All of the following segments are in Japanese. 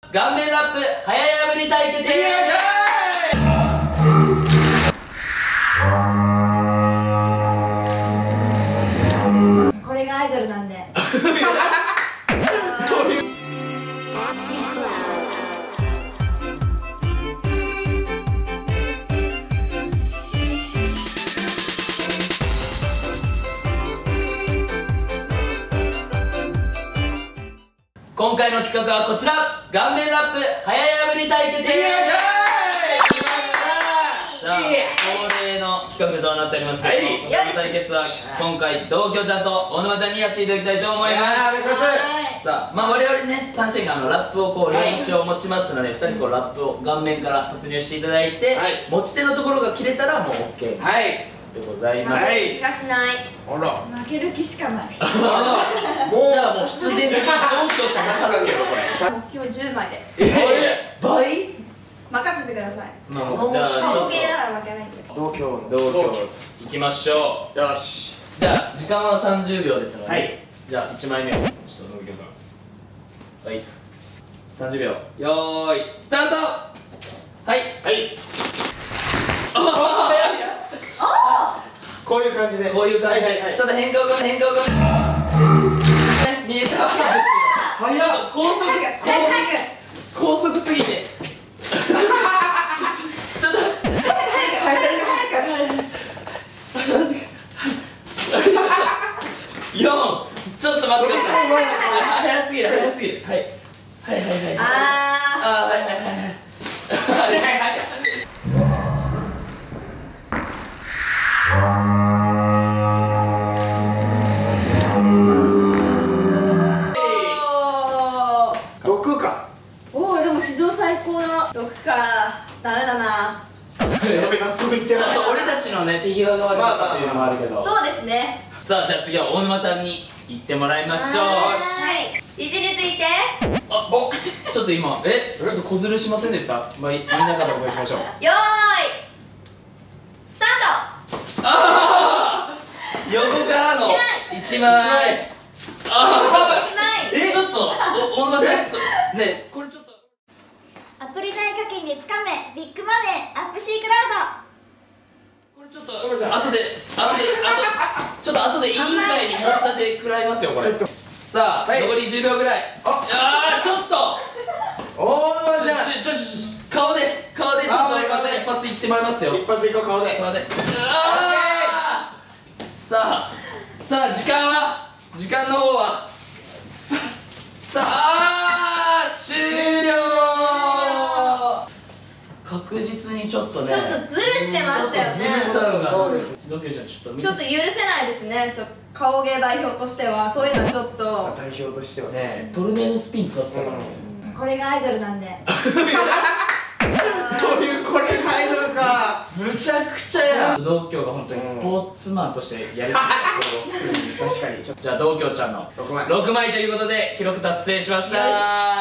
顔面ラップ早破り対決。 これがアイドルなんで。 今回の企画はこちら、顔面ラップ早破り対決。さあ、恒例の企画となっておりますけども、この対決は今回同居ちゃんと大沼ちゃんにやっていただきたいと思います。さあ、まあ我々ね、3試合がラップをこう練習を持ちますので、2人こうラップを顔面から突入していただいて、持ち手のところが切れたらもう OK でございます。 気がしない。負ける気しかない。 じゃあもう必然的に同居ちゃんが勝つけど、これ今日10枚で倍任せてください。 じゃあ顔芸なら負けないけど。 同居いきましょう。よし、じゃあ時間は30秒ですので、じゃあ1枚目をちょっと野木さん、はい、30秒、よーいスタート。はいこういう感じで、 ただ変顔が見えた。ちょっと高速すぎてちょっと4、ちょっと待ってください。早すぎる。はい 6か。 おお、でも史上最高だ。6か、ダメだな。 やべ、納得いってない。 ちょっと俺たちのね、手際が悪かったっていうのもあるけど。 そうですね。 さあ、じゃあ次は大沼ちゃんに行ってもらいましょう。 はい、位置について。 ちょっと今ちょっと小ずるしませんでした？まあみんなからお願いしましょう。 よーいスター横からの1枚。ちょっと大沼ちゃんね、これちょっとト。アプリ内課金でつかめビッグマネーアップシークラウド。 これちょっと後で委員会に申し立て食らいますよこれ。さあ、残り10秒ぐらい。ちょっと大沼ちゃん、 顔でちょっと大沼ちゃん一発いってもらいますよ。 一発いこう。顔でさあ時間の方はさあ終了。確実にちょっとね、 ちょっとズルしてましたよね。 そうです。 ドキュちゃんちょっとちょっと許せないですね。顔芸代表としてはそういうのちょっと代表としてはね、トルネードスピン使ってたからね。 これがアイドルなんで。 これがアイドルか。 むちゃくちゃや。同居が本当にスポーツマンとしてやりすぎた。 確かに。 じゃあ同居ちゃんの6枚ということで記録達成しました。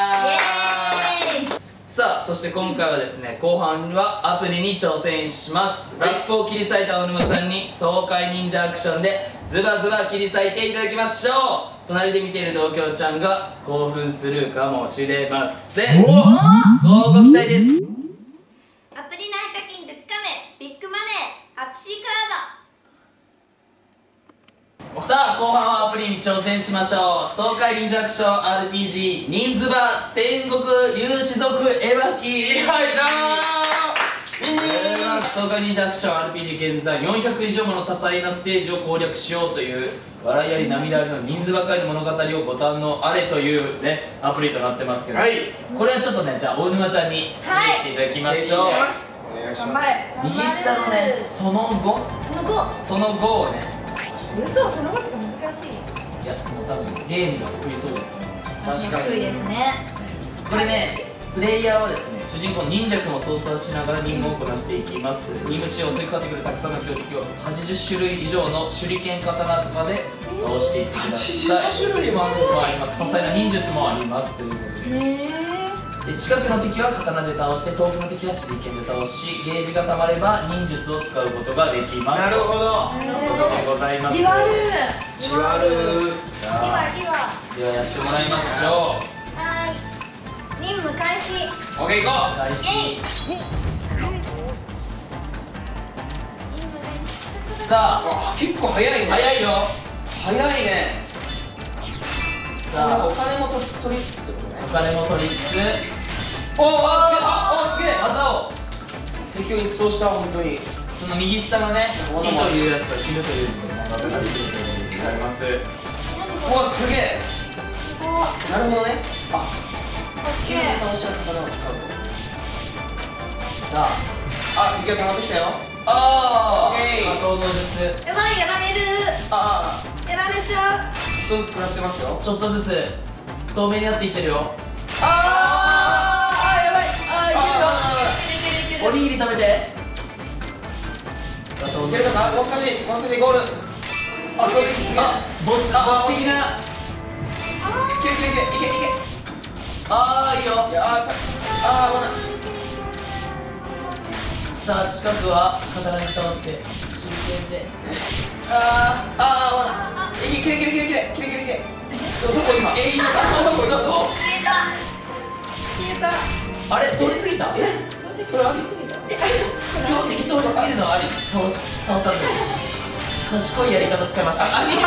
さあ、そして今回はですね、後半はアプリに挑戦します。ラップを切り裂いた大沼さんに爽快忍者アクションでズバズバ切り裂いていただきましょう。隣で見ている同居ちゃんが興奮するかもしれません。ご期待です。 アプリ内課金でつかめビッグマネーアップシークラウド。 さあ、後半はアプリに挑戦しましょう。爽快忍者アクション RPG 人数版戦国竜士族絵巻。爽快忍者アクション RPG 現在400以上もの多彩なステージを攻略しようという笑いあり涙ありの人数ばかりの物語をご堪能あれというね、アプリとなってますけど、これはちょっとね、じゃあ大沼ちゃんにプレイしていただきましょう。 お願いします。 右下のね、その後をね、 嘘、その後が難しい。 いや、もう多分ゲームが得意そうですからね。 確かに。 得意ですね。 これね、プレイヤーはですね、主人公忍者君を操作しながら任務をこなしていきます。任務中襲いかかってくるたくさんの強敵を80種類以上の手裏剣刀とかで倒していってください。 80種類もあります。 多彩な忍術もありますということで、近くの敵は刀で倒して遠くの敵は手裏剣で倒し、ゲージがたまれば忍術を使うことができます。 なるほど。 ということでございます。 じわるじわる。 ではやってもらいましょう。 はい、任務開始。 オッケー行こ開始。さあう。あ、結構早いね。 早いよ。 早いね。 さあお金も取りつつってことね。 お金も取りつつ、 おお、 あすげえ。 技を敵を一掃した本当に。 その右下のね、金というやつと絹という字で漫画ができるということでございます。 うわ、すげえ。なるほどね。あ、金を倒しちゃったのを使うと。 さあ、 あ、敵が溜まってきたよ。 あオッケーー、加藤の術。 やばい、やられる。 あやられちゃう。 あ、ちょっとずつ食らってますよ。 ちょっとずつ透明になっていってるよ。あー、やばい。いけるよ。おにぎり食べて。加藤のいけるかな。もう少しゴール。あ、これ次。 あ、ボス的な。 いけいけ。 あー、いいよ。 いやー、あー、危ない。 さあ、近くは刀に倒して真剣で。 あー、危ない。いけ。どこ今。 今どこ消えた。 あれ、通り過ぎた。 それありすぎた。 強敵通り過ぎるのはあり。倒される。賢いやり方使いました。失敗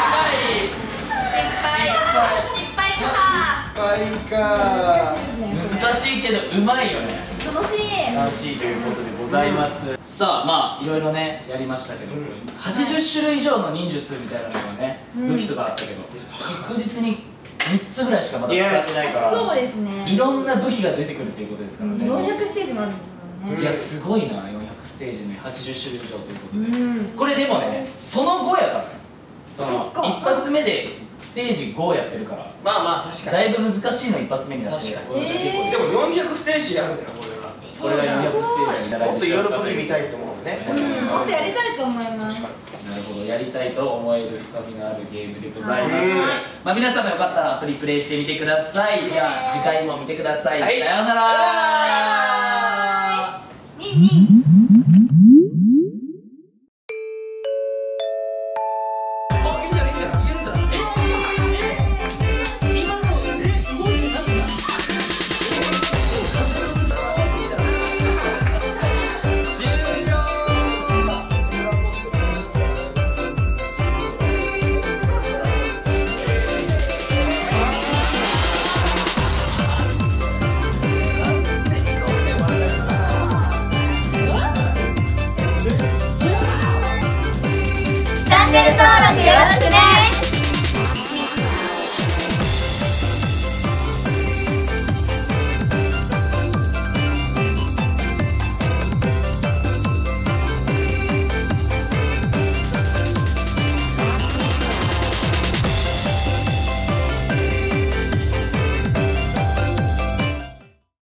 か難しいけどうまいよね。 楽しい。 楽しいということでございます。さあ、まあいろいろねやりましたけど、80種類以上の忍術みたいなのがね、武器とかあったけど、確実に3つぐらいしかまだ使ってないから、 そうですね。 いろんな武器が出てくるっていうことですからね。 400ステージもあるんですもんね。 いや、すごいな。400ステージに80種類以上ということで、これでもね、その後やからね。そのそっか一発目でステージ5やってるから、 まあまあ確かだいぶ難しいの一発目にやってる。 確かこれじゃ結構に。でも400ステージやるんだよこれは。 これが400ステージにもっといろいろ武器見たいと思うね。 もっとやりたいと思います。 なるほど、やりたいと思える深みのあるゲームでございます。 はいまあ皆さんもよかったらアプリプレイしてみてください。では次回も見てください。 はいさようなら。 ニンニン。